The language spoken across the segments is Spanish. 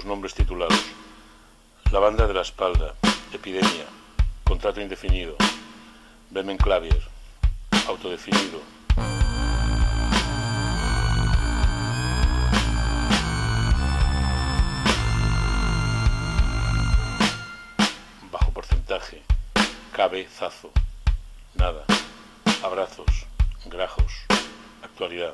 nombres titulados: La banda de la espalda, Epidemia, Contrato indefinido, Bemen Clavier, Autodefinido. Bajo porcentaje, Cabezazo, Nada, Abrazos, Grajos, Actualidad.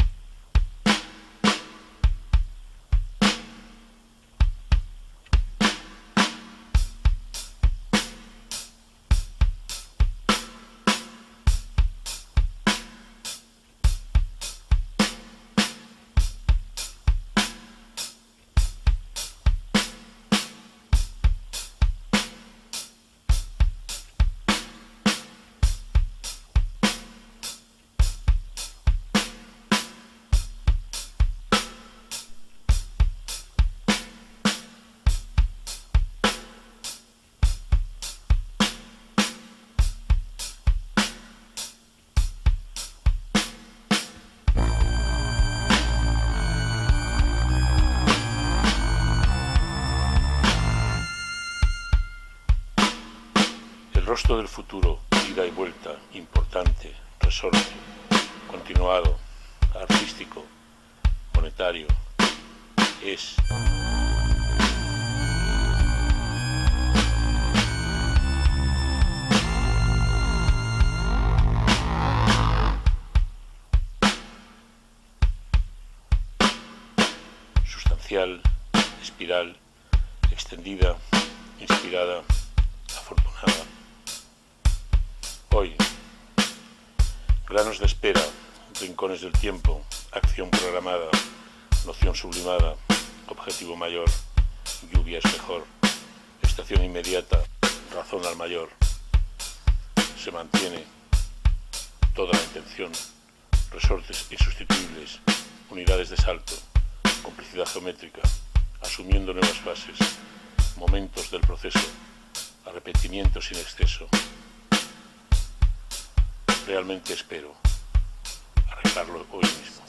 El rostro del futuro, ida y vuelta, importante, resorte, continuado, artístico, monetario, es. Sustancial, espiral, extendida, inspirada, afortunada. Hoy, granos de espera, rincones del tiempo, acción programada, noción sublimada, objetivo mayor, lluvia es mejor, estación inmediata, razón al mayor. Se mantiene toda la intención, resortes insustituibles, unidades de salto, complicidad geométrica, asumiendo nuevas fases, momentos del proceso, arrepentimiento sin exceso. Realmente espero arreglarlo hoy mismo.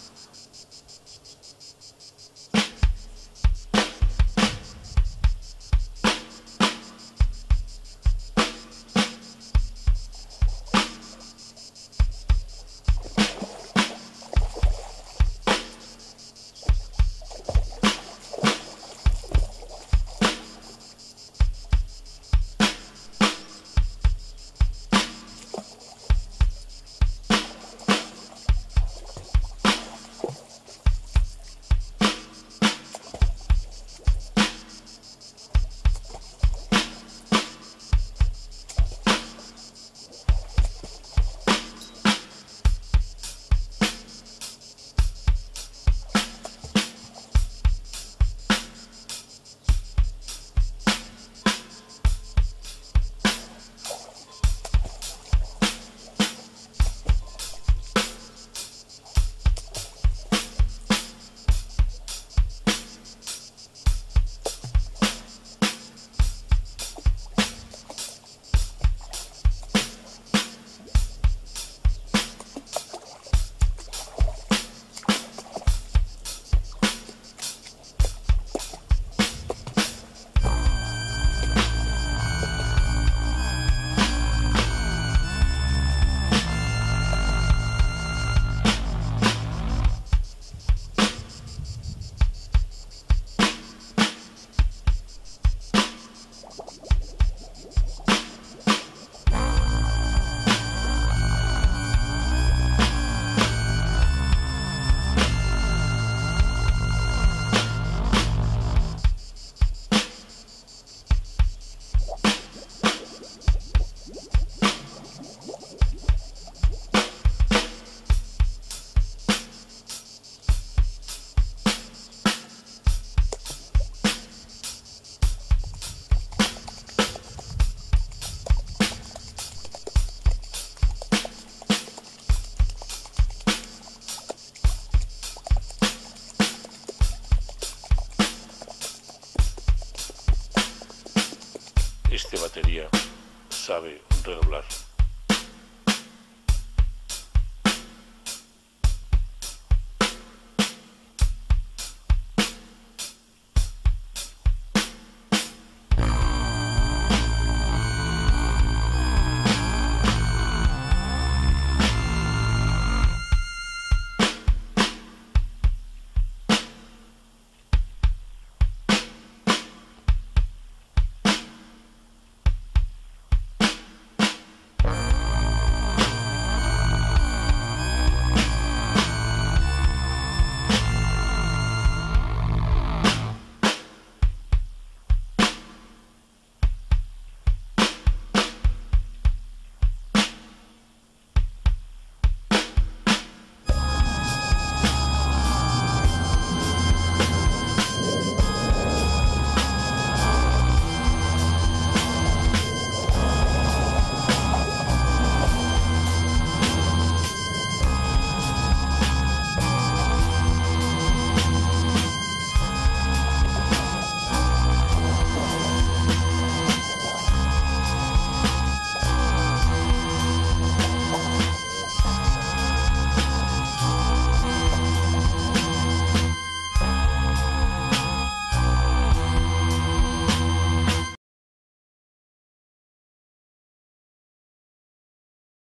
Este batería sabe redoblar.